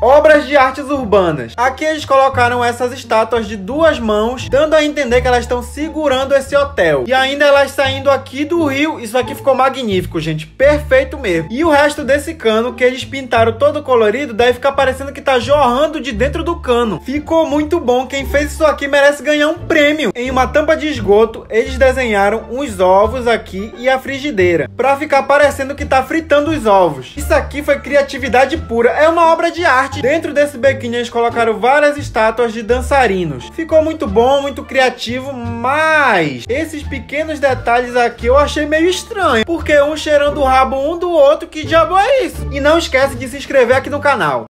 Obras de artes urbanas. Aqui eles colocaram essas estátuas de duas mãos, dando a entender que elas estão segurando esse hotel. E ainda elas saindo aqui do rio. Isso aqui ficou magnífico, gente. Perfeito mesmo. E o resto desse cano, que eles pintaram todo colorido, daí fica parecendo que tá jorrando de dentro do cano. Ficou muito bom. Quem fez isso aqui merece ganhar um prêmio. Em uma tampa de esgoto, eles desenharam uns ovos aqui e a frigideira, pra ficar parecendo que tá fritando os ovos. Isso aqui foi criatividade pura. É uma obra de arte. Dentro desse bequinho eles colocaram várias estátuas de dançarinos. Ficou muito bom, muito criativo, mas esses pequenos detalhes aqui eu achei meio estranho, porque um cheirando o rabo um do outro. Que diabo é isso? E não esquece de se inscrever aqui no canal.